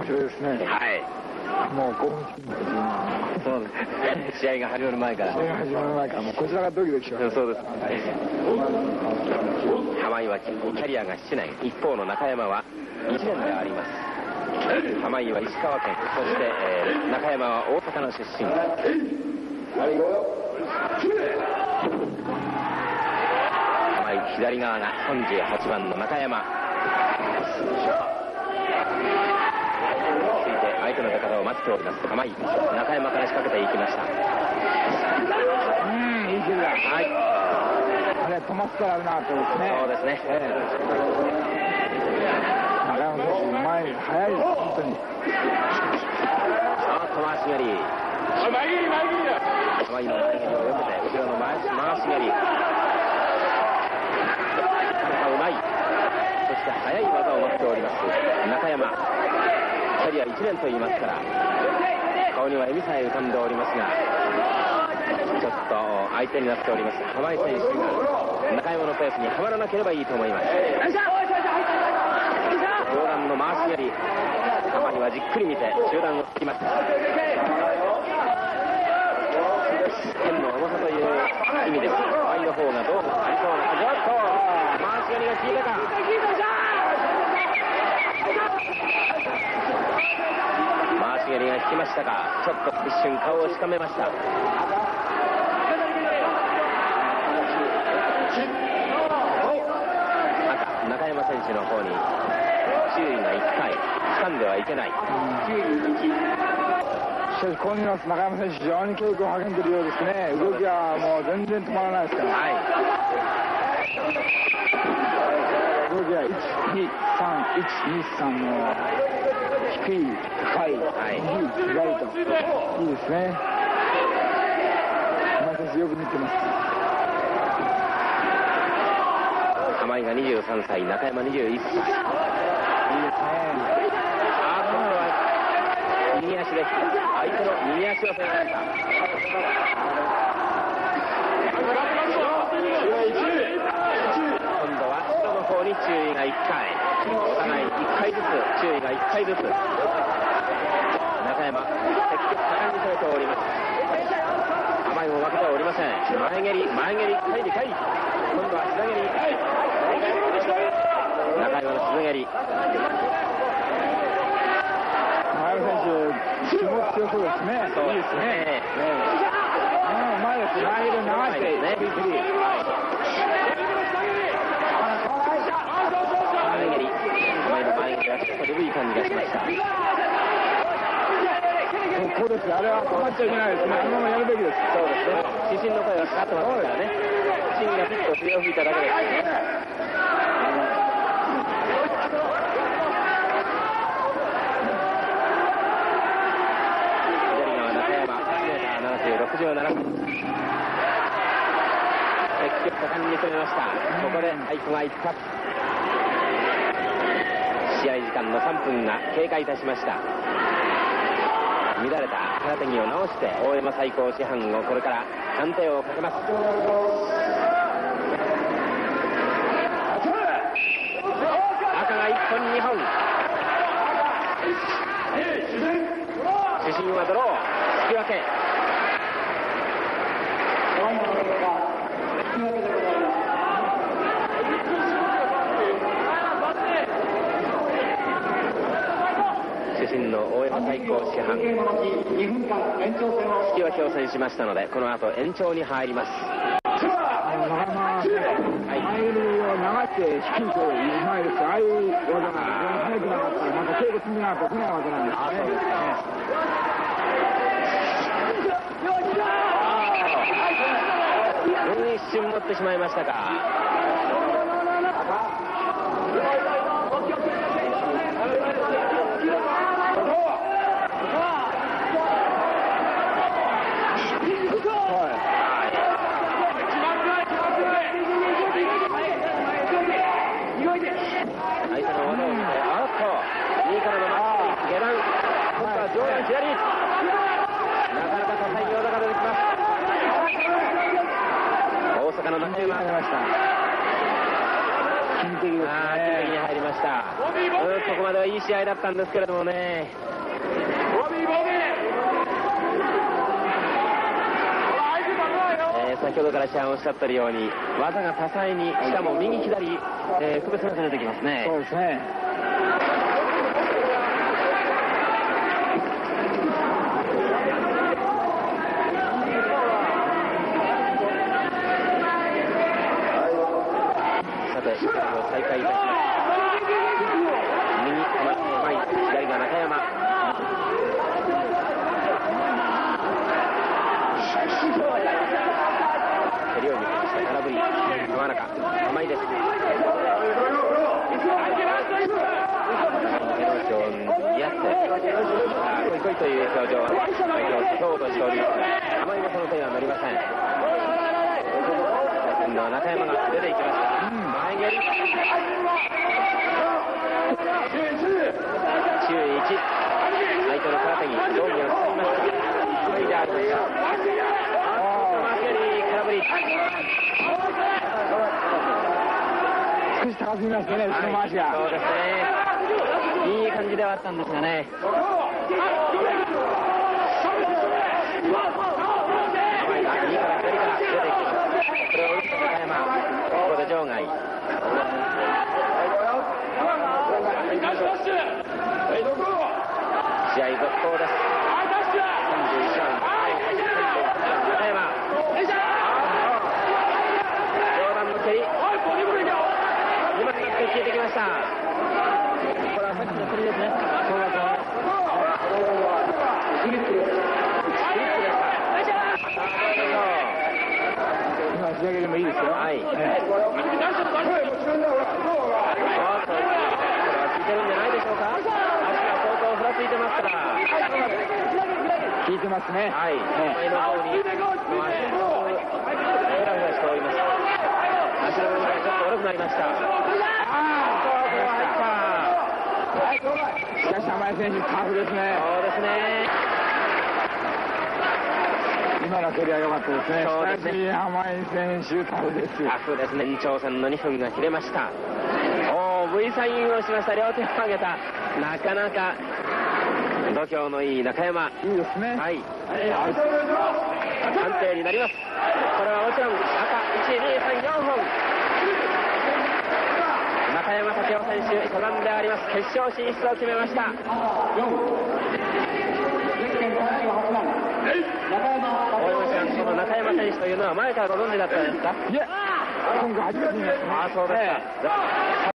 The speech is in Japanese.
白いですね。 はい。 もう興奮してます。 そうです。試合が始まる前から。 試合が始まる前から、もうこちらがドキドキします。 そうです。玉井はキャリアが7年、一方の中山は1年であります。玉井は石川県、そして、中山は大阪の出身。玉井左側が38番の中山。相手の出方を待っております。玉井、中山から仕掛けていきました。 いい蹴りだ。 はい。 あれ止まったら危なかったですね。 そうですね。 中山選手前に速いです本当に。 回し蹴り。前蹴り前蹴りだ。玉井の前蹴りをよけて後ろの回し蹴り。うまい。そして速い技を持っております中山。キャリア1年と言いますから顔には笑みさえ浮かんでおりますがちょっと相手になっております玉井選手が中山のペースにはまらなければいいと思います。上段の回し蹴り玉井はじっくり見て中段を突きました。剣の重さという意味では玉井の方がどうもありそうな感じ。回し蹴りが効いたか。回し蹴りが引きましたがちょっと一瞬顔をしかめました。中山選手の方に注意が1回掴んではいけない。 しかしこう見ます。中山選手非常に稽古を励んでいるようですね。動きはもう全然止まらないですから。はい。動きは123の低い高い右左といいですね。玉井選手よく見てます。 玉井が23歳中山21歳。いいですね。今度は右足で相手の右足を攻めました。今度は後ろの方に注意が1回。お互い1回ずつ注意が1回ずつ。中山積極果敢に攻めております。玉井も負けておりません。前蹴り1回2回。今度は膝蹴り。中山の膝蹴り。 中山選手気も強そうですね。 そうですね。 うまいです。前で流してね。 鈍い感じがしました。 ここです。あれは止まっちゃいけないですね。あのままやるべきです。 そうですね。自信の声がかかってますからね。自信がピッと笛を吹いただけです。左側中山 1m70、67積極果敢に攻めました。ここで太鼓が一発。試合時間の3分が経過いたしました。乱れた空手着を直して大山最高師範をこれから判定をかけます。赤が1本2本。主審はドロー引き分け。主審の大山最高師範引き分けを制しましたのでこの後延長に入ります。 前蹴りを流して引きという前です。ああいう技が早くなかったらまた稽古積んでなかったらこの技なんですね。 一瞬持ってしまいましたか。大阪の中山が入りました。金的に入りましした。ここまではいい試合だったんですけれどもね。先ほどから試合をおっしゃってるように技が多彩に、しかも右左、区別なく出てきますね。 そうですね。 さて試合を再開いたします。右前、左が中山。蹴りを見せました。空振り。川中甘いです。手の内を似合って来い来いという表情は相手を突こうとしておりますが、甘いもその手には乗りません。今度は中山が出ていきました。前蹴り注意1。相手の空手に道着を包みました。それでありました。前蹴り空振り。 少し高すぎますね、後ろ回しが。 そうですね。いい感じではあったんですがね。右から左から出てきます。これを打った中山。ここで場外。試合続行です。31番。中山。上段の蹴り。今になって消えてきました。これはさっきの蹴りですね。そうだと。スリップでした。 今仕上げでもいいですよ。 はい。これは効いてるんじゃないでしょうか。足が相当ふらついてますから。 効いてますね。 はい。前の方に足をふらふらしております。足の裏がちょっと悪くなりました。 しかし甘い選手タフですね。 そうですね。 今の蹴りは良かったですね。 そうですね。 しかし甘い選手タフです。 タフですね。延長戦の2分が切れました。V サインをしました。両手を上げた。なかなか度胸のいい中山。 いいですね。 はい。判定になります。これはもちろん赤1、2、3、4本。中山武雄選手、初段であります。決勝進出を決めました。その中山選手というのは前からご存知だったんですか？ いや、今回初めて見ました。 そうですか。